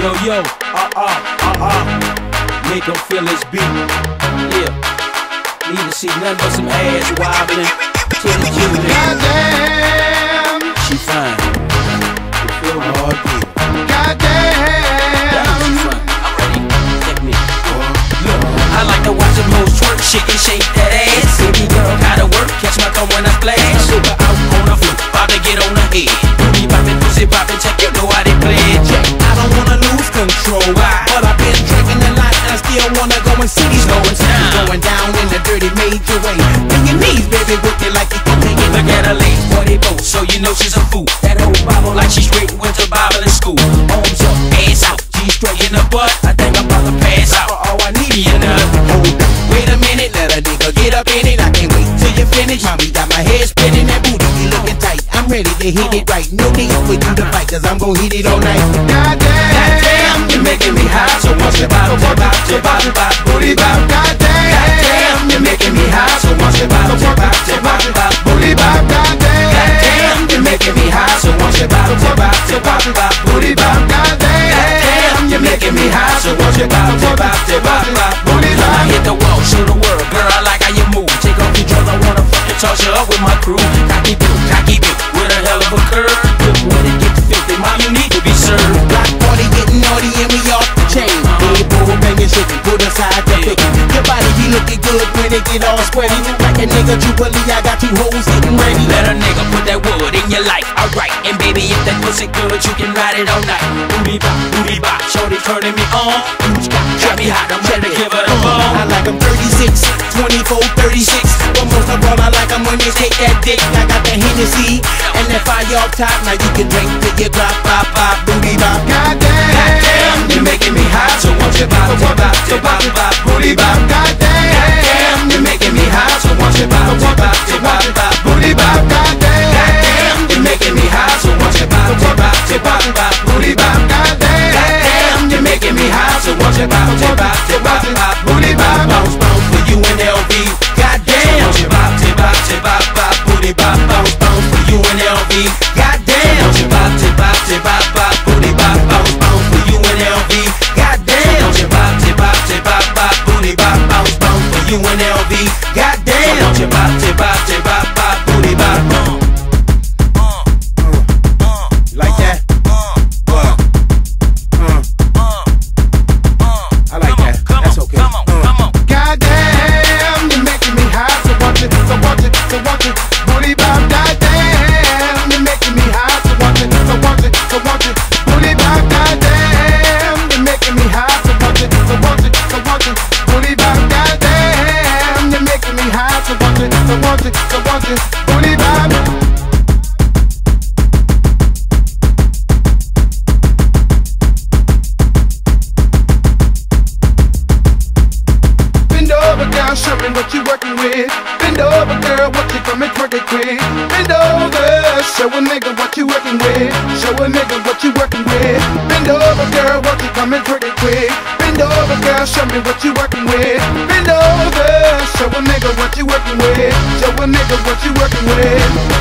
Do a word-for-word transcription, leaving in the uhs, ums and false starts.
Yo, yo, uh, uh, uh, uh. Make him feel his beat. Yeah. Need to see nothing but some ass wobbling to the June. Goddamn, she fine. You feel me? Oh, yeah. Goddamn, she fine. I'm ready. Check me. Look, I like to watch them hoes twerk, shake and shake that ass. Baby girl, gotta work, catch my cum when I splash. Super out on the floor, about to get on the head. Booty poppin', pussy poppin', check, you know how they play it. Check. I don't wanna lose control, why? But I've been drinking a lot and I still wanna go and see these going down. Going down in the dirty major way. Bring your knees, baby, work it like you can take it. Look at her legs, forty boat, so you know she's a fool. That whole Bible like she straight went to Bible in school. Arms up, ass out, G straight in the butt. I think I'm about to pass out. All I need is another. Hold up, wait a minute, let a nigga get up in it. I can't wait till you finish. Mommy got my head spinning, that booty be looking tight. I'm ready to hit it right. No need for you to fight, cause I'm gon' hit it all night. Goddamn, goddamn, you're making me high. So once you bop, bop, bop, bop, bop, booty bop. Goddamn, goddamn, you're making me high. So once you bop, bop, bop, bop, bop, booty bop. Goddamn, goddamn, you're making me high. So once you bop, bop, bop, bop, bop, booty bop. Goddamn, you're making me high. So once you bop, bop, bop, bop, bop, booty bop. I hit the wall, show the world, girl, I like how you move. Take off your drugs, I wanna fucking toss you up with my crew. Cocky boot, cocky boot, with a hell of a curve. Look when it gets filthy, mom, you need to be served. Block party getting naughty and we off the chain. Hey, boom, banging, shaking, put aside the picking. Your body be looking good when it get all sweaty. Like a nigga Jubilee, I got two hoes getting ready. Let a nigga put that wood in your life, alright. And baby, if that pussy good, you can ride it all night. Booty bop, booty bop, shorty turning me on. Booty got, got me hot, I'm ready to give her the ball. I like them thirty-six, twenty-four, thirty-six. But most of all, I like them when they take that dick. I got that Hennessy and that fire off top. Now you can drink till you drop, pop, pop, booty bop. Goddamn, goddamn, you're making me high. So once you bop, bop, bop, bop, bop, booty bop. Goddamn, goddamn, you're making me high. So once you bop, bop, bop, bop, bop, booty bop. Goddamn, goddamn, you're making me high. So once you bop, bop, bop, bop, bop, booty bop. Goddamn, goddamn, you're making me high. So once you bop, bop, bop, bop, bop, booty bop. Bounce, bounce for you and L V. Goddamn, once you bop, bop, bop, bop, booty bop. Bounce, bounce for you and L V. Goddamn, once you bop, bop, bop, bop, booty bop. Bounce, bounce for you and L V. Goddamn, once you bop, bop, bop, bop, booty bop. Bounce, bounce for you and L V. Goddamn, once you bop, bop, bop, bop, booty bop. like that? What? Uh. I like that. That's okay. Uh. Goddamn, you're making me high. So watch it, so watch it, so watch it. Booty bop. Goddamn, you're making me high. So watch it, so watch it, so watch it. Booty bop. Goddamn, you're making me high. So watch it, so watch it, so watch it. Booty bop. Goddamn, you're making me high. So watch it, so watch it, so watch it. Booty bop. Show me what you working with. Bend over, girl, what you coming twerking quick. Bend over, show a nigga what you working with. Show a nigga what you working with. Bend over, girl, what you coming twerking quick. Bend over, girl, show me what you working with. Bend over, show a nigga what you working with. Show a nigga what you working with.